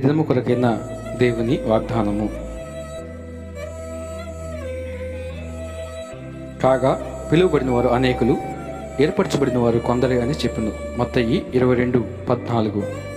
దినము కొరకైన దేవుని వాగ్దానము. కాగా పిలువబడిన వారు అనేకులు, ఏర్పరచబడిన వారు కొందరే అని చెప్పును. మత్తయి 22:14.